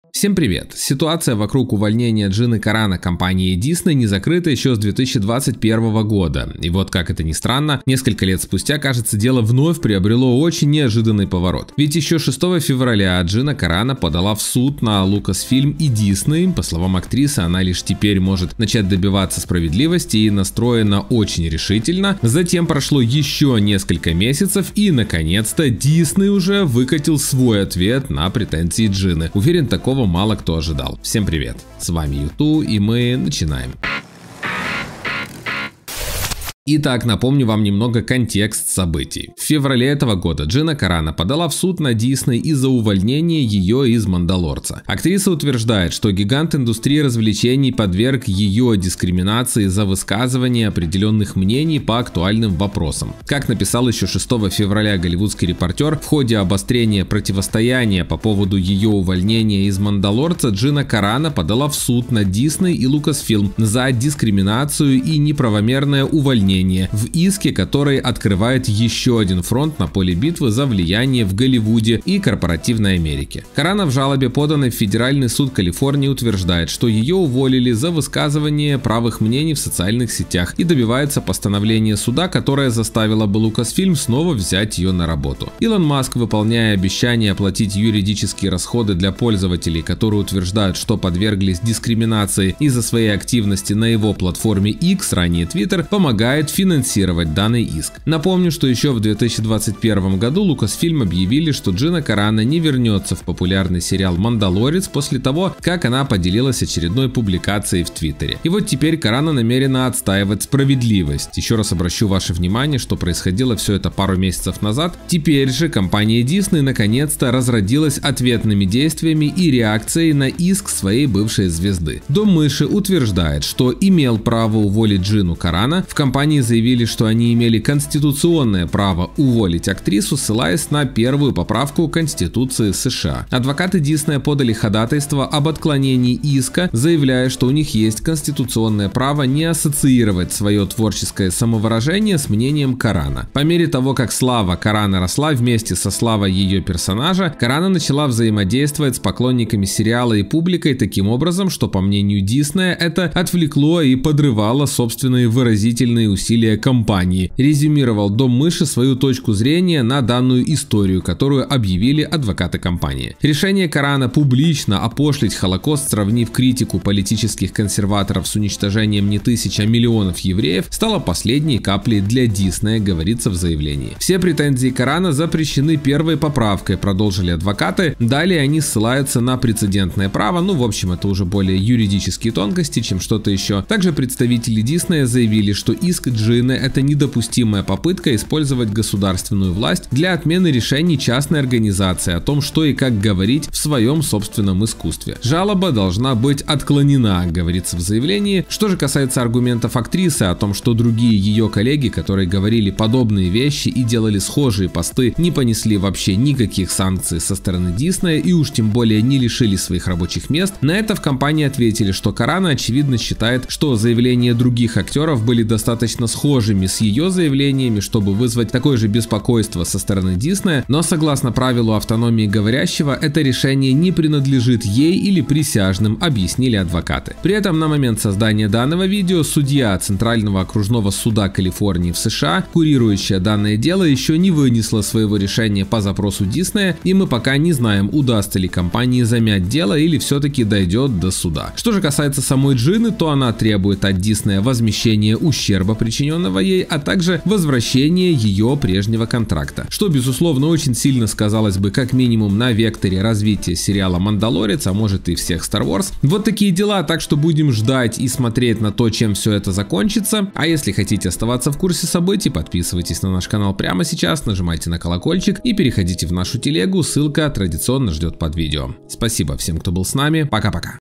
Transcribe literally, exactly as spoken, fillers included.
Всем привет! Ситуация вокруг увольнения Джины Карана компанией Disney не закрыта еще с две тысячи двадцать первого года. И вот, как это ни странно, несколько лет спустя, кажется, дело вновь приобрело очень неожиданный поворот. Ведь еще шестого февраля Джина Карана подала в суд на Lucasfilm и Disney. По словам актрисы, она лишь теперь может начать добиваться справедливости и настроена очень решительно. Затем прошло еще несколько месяцев и, наконец-то, Disney уже выкатил свой ответ на претензии Джины. Уверен, такого мало кто ожидал. Всем привет, с вами Юту, и мы начинаем. Итак, напомню вам немного контекст событий. В феврале этого года Джина Карана подала в суд на Disney из-за увольнения ее из «Мандалорца». Актриса утверждает, что гигант индустрии развлечений подверг ее дискриминации за высказывание определенных мнений по актуальным вопросам. Как написал еще шестого февраля голливудский репортер, в ходе обострения противостояния по поводу ее увольнения из «Мандалорца» Джина Карана подала в суд на Disney и Lucasfilm за дискриминацию и неправомерное увольнение в иске, который открывает еще один фронт на поле битвы за влияние в Голливуде и корпоративной Америке. Карана в жалобе, поданной в Федеральный суд Калифорнии, утверждает, что ее уволили за высказывание правых мнений в социальных сетях и добивается постановления суда, которое заставило бы Lucasfilm снова взять ее на работу. Илон Маск, выполняя обещание оплатить юридические расходы для пользователей, которые утверждают, что подверглись дискриминации из-за своей активности на его платформе X, ранее Twitter, помогает финансировать данный иск. Напомню, что еще в две тысячи двадцать первом году Lucasfilm объявили, что Джина Карана не вернется в популярный сериал «Мандалорец» после того, как она поделилась очередной публикацией в Твиттере. И вот теперь Карана намерена отстаивать справедливость. Еще раз обращу ваше внимание, что происходило все это пару месяцев назад. Теперь же компания Disney наконец-то разродилась ответными действиями и реакцией на иск своей бывшей звезды. Дом мыши утверждает, что имел право уволить Джину Карана. В компании заявили, что они имели конституционное право уволить актрису, ссылаясь на первую поправку Конституции США. Адвокаты Disney подали ходатайство об отклонении иска, заявляя, что у них есть конституционное право не ассоциировать свое творческое самовыражение с мнением Карана. По мере того, как слава Карана росла вместе со славой ее персонажа, Карана начала взаимодействовать с поклонниками сериала и публикой таким образом, что, по мнению Disney, это отвлекло и подрывало собственные выразительные усилия компании. Резюмировал Дом мыши свою точку зрения на данную историю, которую объявили адвокаты компании. Решение Карана публично опошлить Холокост, сравнив критику политических консерваторов с уничтожением не тысяч, а миллионов евреев, стало последней каплей для Disney, говорится в заявлении. Все претензии Карана запрещены первой поправкой, продолжили адвокаты. Далее они ссылаются на прецедентное право, ну в общем это уже более юридические тонкости, чем что-то еще. Также представители Disney заявили, что иск Джины — это недопустимая попытка использовать государственную власть для отмены решений частной организации о том, что и как говорить в своем собственном искусстве. Жалоба должна быть отклонена, говорится в заявлении. Что же касается аргументов актрисы о том, что другие ее коллеги, которые говорили подобные вещи и делали схожие посты, не понесли вообще никаких санкций со стороны Disney и уж тем более не лишили своих рабочих мест, на это в компании ответили, что Карана очевидно считает, что заявления других актеров были достаточно схожими с ее заявлениями, чтобы вызвать такое же беспокойство со стороны Disney, но согласно правилу автономии говорящего, это решение не принадлежит ей или присяжным, объяснили адвокаты. При этом на момент создания данного видео судья Центрального окружного суда Калифорнии в США, курирующая данное дело, еще не вынесла своего решения по запросу Disney, и мы пока не знаем, удастся ли компании замять дело или все-таки дойдет до суда. Что же касается самой Джины, то она требует от Disney возмещения ущерба, причиненного ей, а также возвращение ее прежнего контракта, что безусловно очень сильно сказалось бы как минимум на векторе развития сериала «Мандалорец», а может и всех Star Wars. Вот такие дела, так что будем ждать и смотреть на то, чем все это закончится. А если хотите оставаться в курсе событий, подписывайтесь на наш канал прямо сейчас, нажимайте на колокольчик и переходите в нашу телегу, ссылка традиционно ждет под видео. Спасибо всем, кто был с нами, пока-пока.